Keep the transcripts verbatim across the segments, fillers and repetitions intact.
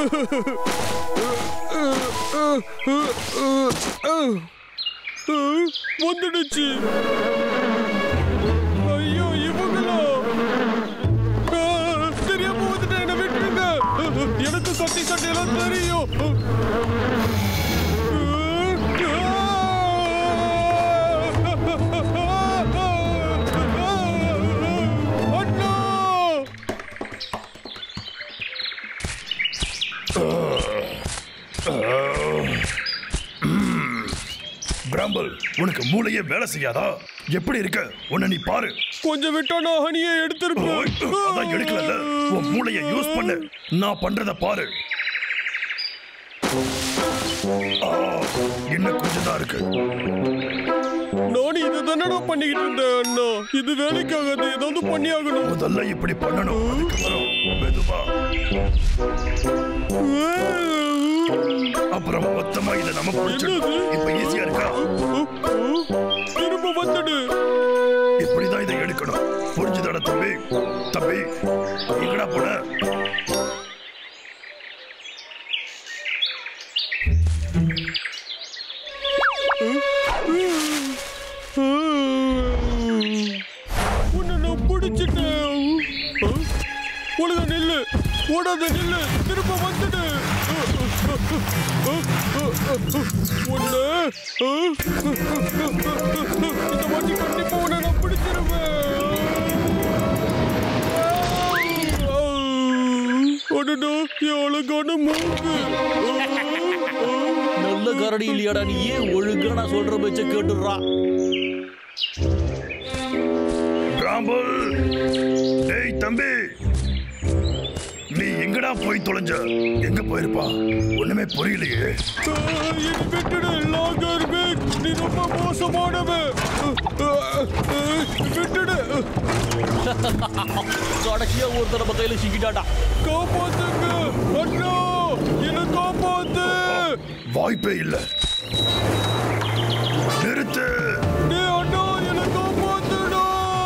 வந்துடுச்சு. ஐயோ இவங்களா தெரியாம வந்துட்டு என்ன விட்டுருங்க. எனக்கு கத்தி சட்டையெல்லாம் தெரியும். பிராம்பல், உனக்கு மூளையே வேலை செய்யாதா? எப்படி இருக்க? உன்னை நீ பாரு. கொஞ்சம் விட்டா நான் ஹனியை எடுத்திருப்பேன். அதான் எடுக்கல. உன் மூளையை யூஸ் பண்ணு. நான் பண்றத பாரு. இன்னும் கொஞ்சம் தான் இருக்கு. நானும் இது தானே பண்ணிக்கிட்டு இருந்தேன் அண்ணா. இது வேலைக்காகாது, ஏதாவது பண்ணி ஆகணும். முதல்ல இப்படி பண்ணணும். அதுக்கப்புறம் மெதுவா, அப்புறம் மொத்தமா இதை நம்ம பிடிச்சிடணும். இப்ப ஈஸியா இருக்கா? திரும்ப வந்துடு. இப்படிதான் இதை எடுக்கணும். புரிஞ்சுதாடா தம்பி? தம்பி எங்கடா போன? உன்னை நான் பிடிச்சிட்டேன். ஒழுங்கா நில்லு, ஓடாத நில்லு, திரும்ப வந்துடு. ஒண்ணு இந்த வாட்டி கண்டிப்பா உன்னை நான் பிடிச்சிருவேன். அழகான மூக்கு. நல்ல கரடி இல்லையாடா நீ? ஏன் ஒழுங்கா நான் சொல்ற பேச்ச கேட்டுடுறா? பிராம்பல், டேய் தம்பி, நீ எங்கடா போய் தொலைஞ்ச? எங்க போயிருப்பா? ஒண்ணுமே புரியலையே. விட்டுடு லாகர்பேக், நீ ரொம்ப மோசமானவன். விட்டுடு. கடைசியா ஒருத்தர் நம்ம கையில சிக்கிட்டாடா. காப்பாத்துங்க அண்ணா, என்ன காப்பாத்து. வாய்ப்பே இல்ல. நிறுத்து. டேய் அண்ணா, என்ன காப்பாத்துடா.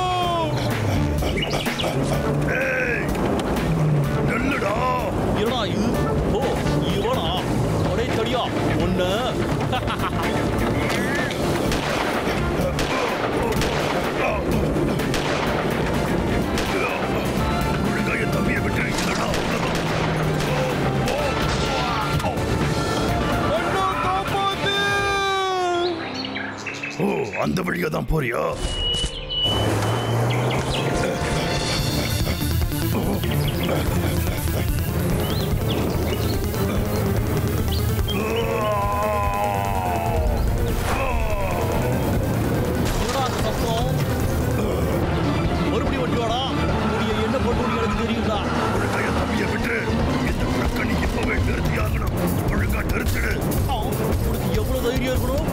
ஏய் நில்லுடா. என்னடா இது? ஓ இவனா? ஒரே தடியா ஒண்ணு. ஒழுங்காய தம்பியை விட்டு இல்லடா. அண்ணா காப்பாத்து. ஓ அந்த வழியா தான் போறியா? மறுபடியும் வண்டியோடா. என்ன பண்ணுறது எனக்கு தெரியும்டா. ஒழுங்காய தம்பியை விட்டு இந்த பிரக்கணி இப்பவே நிறுத்தி ஆகணும். ஒழுங்கா நிறுத்திடு. உனக்கு எவ்வளவு தைரியம் இருக்கணும்?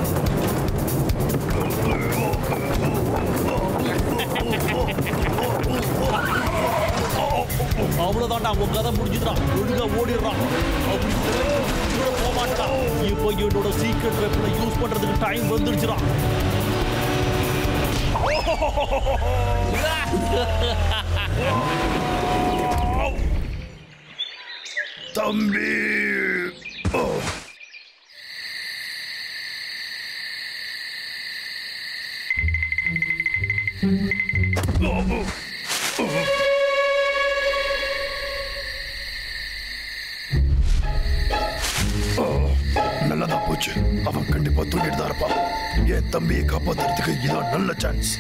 அவ்வளவுதான்டா, உன் கதை முடிஞ்சுதான். ஒழுங்கா ஓடிடுறான். அப்படி போக மாட்டான். இப்போ என்னோட சீக்ரெட் வெப்பனை யூஸ் பண்றதுக்கு டைம் வந்துருச்சுடா. தம்பி நல்லதா போச்சு. அவன் கண்டிப்பா தூங்கிட்டு தான் இருப்பான். என் தம்பியை காப்பாத்துறதுக்கு இதான் நல்ல சான்ஸ்.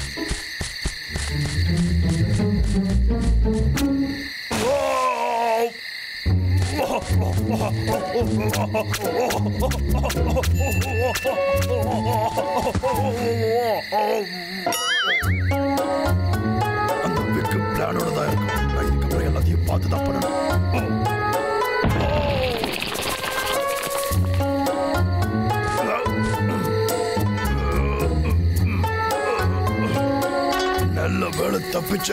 அந்த விக்கு பிளானோட தான் இருக்கும். நான் இதுக்கப்புறம் எல்லாத்தையும் பார்த்து தான் பண்ணணும். நல்ல வேலை தப்பிச்ச.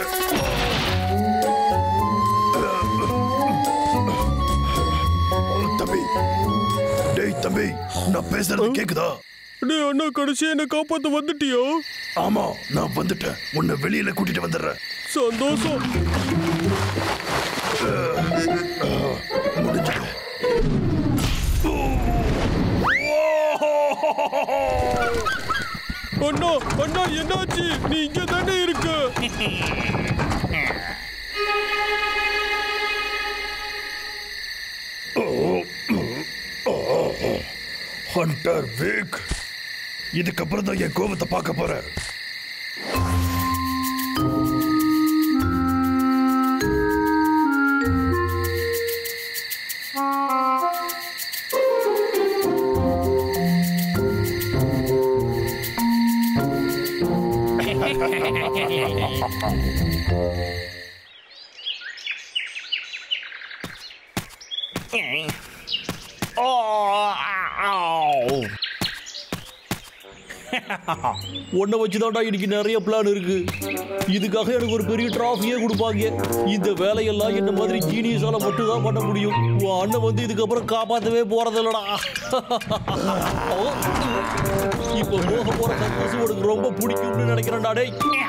தம்பி, டேய் தம்பி, நான் பேசுறது கேக்குதா? டேய் அண்ணா, கடைசியா என்ன காப்பாத்த வந்துட்டியா? ஆமா, நான் வந்துட்டேன். உன்னை வெளியில கூட்டிட்டு வந்துடுறேன். சந்தோஷம். முடிஞ்சது. அண்ணா அண்ணா என்னாச்சு? நீ இங்க தானே இருக்க? ஹண்டர் விக், இதுக்கப்புறம் தான் என் கோபத்தை பார்க்க போறேன். உன்னை வச்சுதான்டா இன்னைக்கு நிறைய பிளான் இருக்கு. இதுக்காக எனக்கு ஒரு பெரிய டிராஃபியே கொடுப்பாங்க. இந்த வேலையெல்லாம் என்ன மாதிரி ஜீனியஸால மட்டும் தான் பண்ண முடியும். உன் அண்ணன் வந்து இதுக்கப்புறம் காப்பாற்றவே போறதில்லடா. இப்ப போக போற சந்தோஷம் உனக்கு ரொம்ப பிடிக்கும்னு நினைக்கிறேன்டா. டேய்,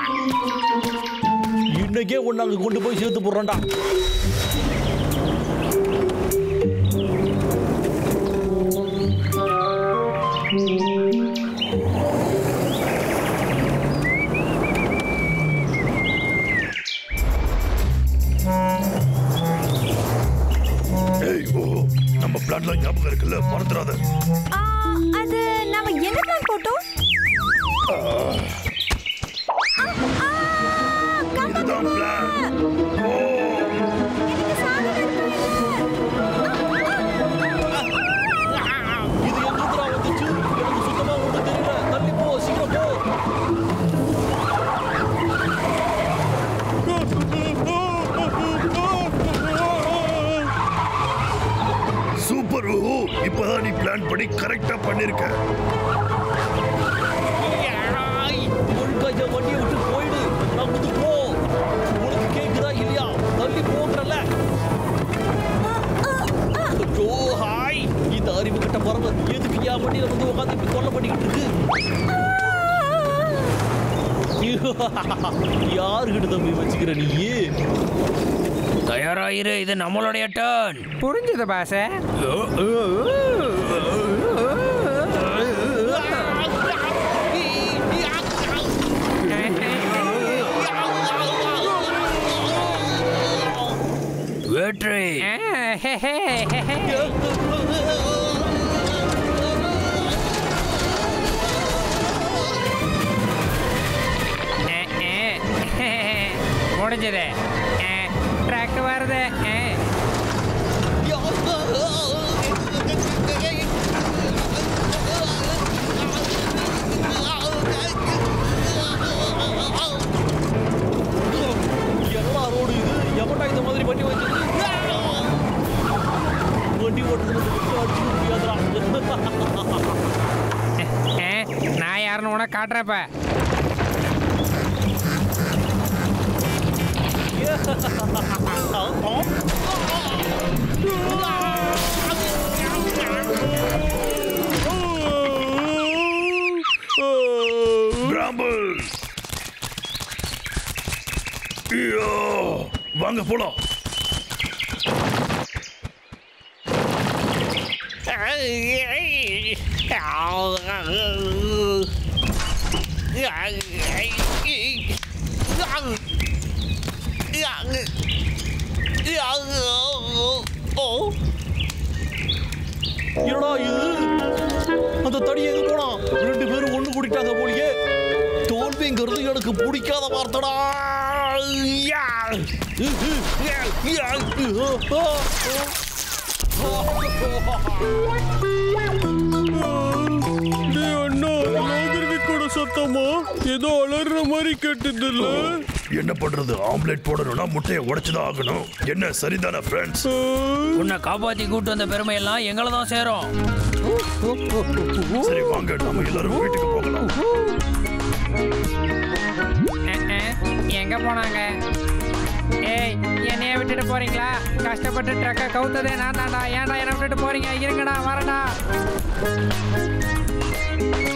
இன்னைக்கே உன்னை அங்க கொண்டு போய் சேர்த்து போடுறேன்டா. நம்ம பிளான்லாம் ஞாபகம் இருக்குல்ல, மறந்துடாத. அது நாம என்ன பிளான் போட்டோம்? இதுதான் பிளான். இது எங்கிருந்துடா வந்துச்சு? எனக்கு சுத்தமா ஒன்றும் தெரியல. தள்ளி போ, சீக்கிரம் போ. சூப்பர் ஓ, இப்பதான் நீ பிளான் பண்ணி கரெக்டா பண்ணிருக்க. ஒழுங்கா வண்டியை விட்டு போயிடு. நமக்கு போ. உனக்கு கேக்குதா இல்லையா? தள்ளி போன்றல. ஓ ஹாய், இந்த அறிவு கிட்ட பறவை எதுக்கு யா வண்டியில வந்து உட்காந்து இப்படி கொல்ல பண்ணிக்கிட்டு இருக்கு? யாருக்கிட்ட தம்பி வச்சுக்கிற நீ? தயாராயிரு, இது நம்மளுடைய டர்ன். புரிஞ்சது பாச. வெற்றி. முடிஞ்சது. ட்ராக் வருது. எல்லா ரோடு இது எவன்டா இந்த மாதிரி பண்ணி வச்சது? வண்டி ஓட்டுறது அடிச்சுக்க முடியாதுடா. நான் யாருன்னு உனக்கு காட்டுறப்ப. பிராம்பிள், வாங்க போலாம். என்னடா இது? அந்த தடி எங்க போனா? ரெண்டு பேரும் ஒண்ணு கூட்டிட்டாங்க போலியே. தோல்விங்கிறது எனக்கு பிடிக்காத வார்த்தைடா. சத்தமா ஏதோ அலற மாதிரி கேட்டது இல்ல? என்ன பண்றது? ஆம்லெட் போடணும்னா முட்டையை உடைச்சுதான் ஆகணும். என்ன சரிதானே ஃப்ரெண்ட்ஸ்? உன்னை காப்பாத்தி கூட்டு வந்த பெருமை எல்லாம் எங்களை தான் சேரும். சரி வாங்க, நம்ம எல்லாரும் வீட்டுக்கு போகலாம். எங்க போனாங்க? ஏய், என்னைய விட்டுட்டு போறீங்களா? கஷ்டப்பட்டு ட்ரக்கை கவுத்ததே நான் தான்டா. ஏன்டா என்ன விட்டுட்டு போறீங்க? இருங்கடா, வரடா.